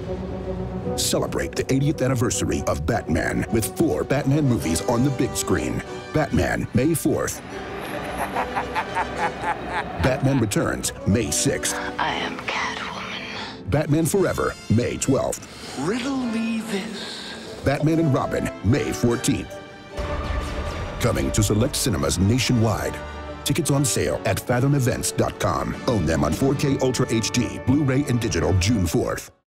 Celebrate the 80th anniversary of Batman with 4 Batman movies on the big screen. Batman, May 4th. Batman Returns, May 6th. I am Catwoman. Batman Forever, May 12th. Riddle me this. Batman and Robin, May 14th. Coming to select cinemas nationwide. Tickets on sale at fathomevents.com. Own them on 4K Ultra HD, Blu-ray and digital June 4th.